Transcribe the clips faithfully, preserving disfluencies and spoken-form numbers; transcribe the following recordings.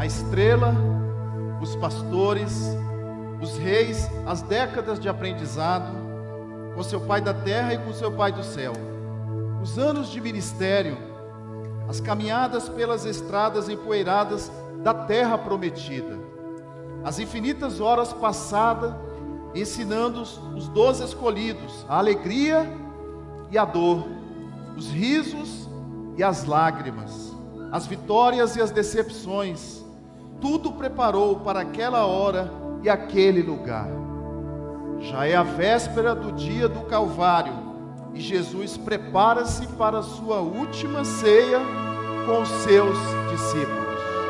a estrela, os pastores, os reis, as décadas de aprendizado, com seu pai da terra e com seu pai do céu, os anos de ministério, as caminhadas pelas estradas empoeiradas da terra prometida, as infinitas horas passadas ensinando os doze escolhidos, a alegria e a dor, os risos e as lágrimas, as vitórias e as decepções, tudo preparou para aquela hora e aquele lugar. Já é a véspera do dia do Calvário e Jesus prepara-se para a sua última ceia com os seus discípulos.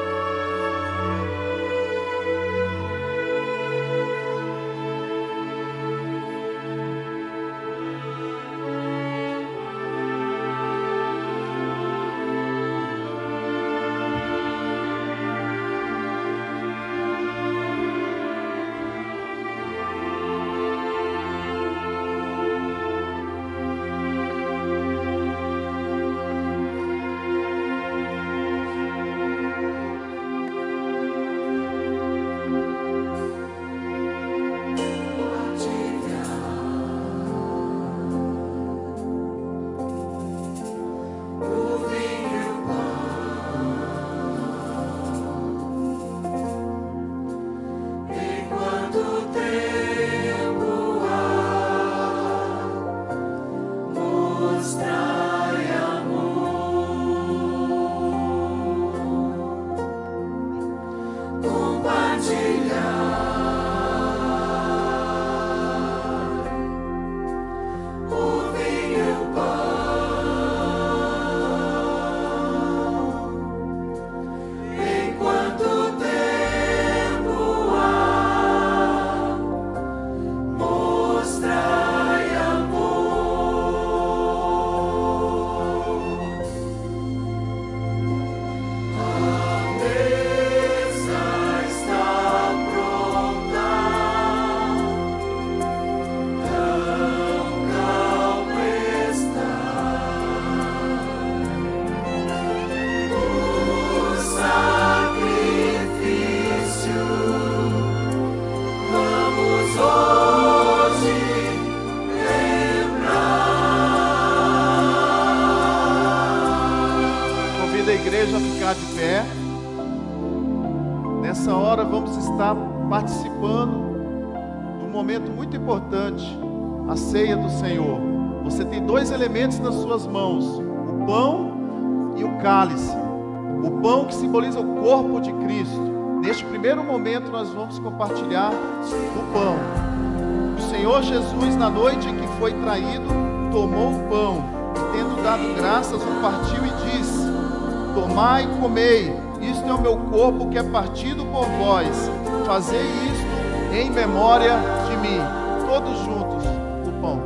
De pé. Nessa hora vamos estar participando de um momento muito importante, a ceia do Senhor. Você tem dois elementos nas suas mãos, o pão e o cálice. O pão que simboliza o corpo de Cristo. Neste primeiro momento nós vamos compartilhar o pão. O Senhor Jesus, na noite em que foi traído, tomou o pão e, tendo dado graças, o partiu e disse: tomai e comei, isto é o meu corpo que é partido por vós, fazei isto em memória de mim. Todos juntos, o pão.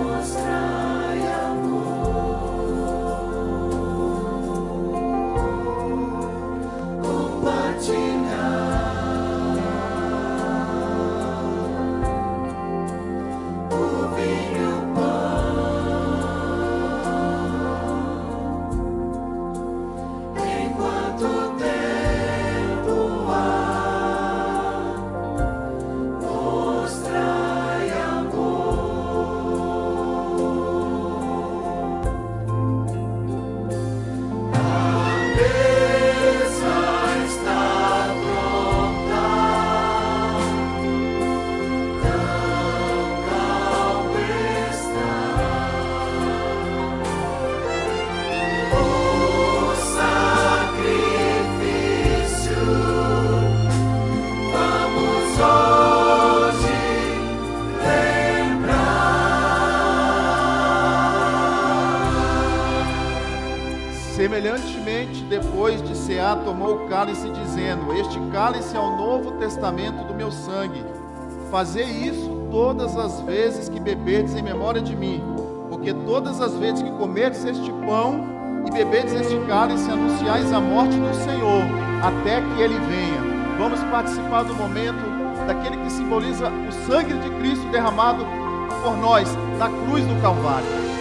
Semelhantemente, depois de cear, tomou o cálice, dizendo: este cálice é o novo testamento do meu sangue. Fazei isso todas as vezes que beberdes em memória de mim, porque todas as vezes que comerdes este pão e beberdes este cálice, anunciais a morte do Senhor, até que Ele venha. Vamos participar do momento daquele que simboliza o sangue de Cristo derramado por nós na cruz do Calvário.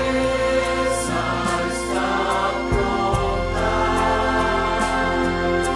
Está pronta.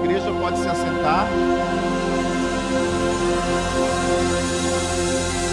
da igreja pode se assentar.